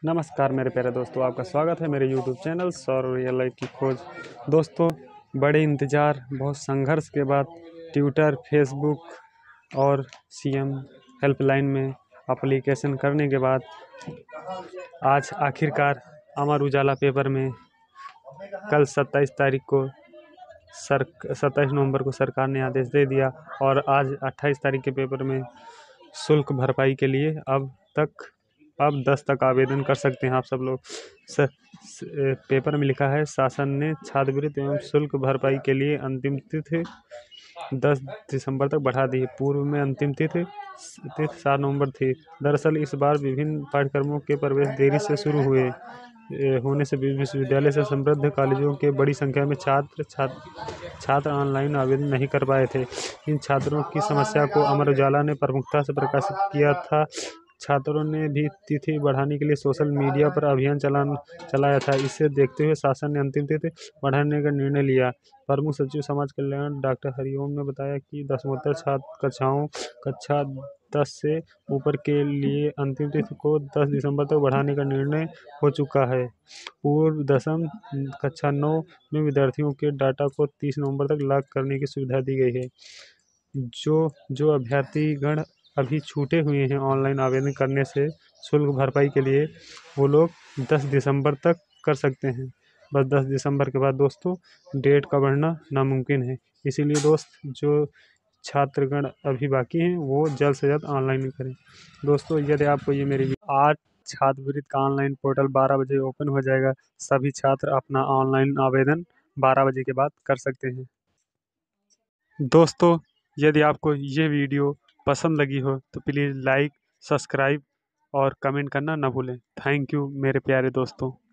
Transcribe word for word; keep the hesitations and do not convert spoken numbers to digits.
नमस्कार मेरे प्यारे दोस्तों, आपका स्वागत है मेरे यूट्यूब चैनल सौर रियल लाइफ की खोज। दोस्तों, बड़े इंतज़ार, बहुत संघर्ष के बाद ट्विटर, फेसबुक और सीएम हेल्पलाइन में एप्लीकेशन करने के बाद आज आखिरकार अमर उजाला पेपर में कल सत्ताईस तारीख को सर सत्ताईस नवंबर को सरकार ने आदेश दे दिया और आज अट्ठाईस तारीख के पेपर में शुल्क भरपाई के लिए अब तक अब दस तक आवेदन कर सकते हैं आप सब लोग। स, स, पेपर में लिखा है, शासन ने छात्रवृत्ति एवं शुल्क भरपाई के लिए अंतिम तिथि दस दिसंबर तक बढ़ा दी है। पूर्व में अंतिम तिथि तिथि सात नवंबर थी। दरअसल इस बार विभिन्न पाठ्यक्रमों के प्रवेश देरी से शुरू हुए होने से विश्वविद्यालय से समृद्ध कॉलेजों के बड़ी संख्या में छात्र छात्र छात्र ऑनलाइन आवेदन नहीं कर पाए थे। इन छात्रों की समस्या को अमर उजाला ने प्रमुखता से प्रकाशित किया था। छात्रों ने भी तिथि बढ़ाने के लिए सोशल मीडिया पर अभियान चला चलाया था। इसे देखते हुए शासन ने अंतिम तिथि बढ़ाने का निर्णय लिया। प्रमुख सचिव समाज कल्याण डॉक्टर हरिओम ने बताया कि दसमोत्तर छात्र कक्षाओं कक्षा दस से ऊपर के लिए अंतिम तिथि को दस दिसंबर तक बढ़ाने का निर्णय हो चुका है। पूर्व दसम कक्षा नौ में विद्यार्थियों के डाटा को तीस नवंबर तक लॉक करने की सुविधा दी गई है। जो जो अभ्यर्थीगण अभी छूटे हुए हैं ऑनलाइन आवेदन करने से शुल्क भरपाई के लिए, वो लोग दस दिसंबर तक कर सकते हैं। बस दस दिसंबर के बाद दोस्तों डेट का बढ़ना नामुमकिन है। इसीलिए दोस्त, जो छात्रगण अभी बाकी हैं वो जल्द से जल्द ऑनलाइन करें। दोस्तों, यदि आपको ये मेरी आज छात्रवृत्ति का ऑनलाइन पोर्टल बारह बजे ओपन हो जाएगा। सभी छात्र अपना ऑनलाइन आवेदन बारह बजे के बाद कर सकते हैं। दोस्तों, यदि आपको ये वीडियो पसंद लगी हो तो प्लीज़ लाइक, सब्सक्राइब और कमेंट करना ना भूलें। थैंक यू मेरे प्यारे दोस्तों।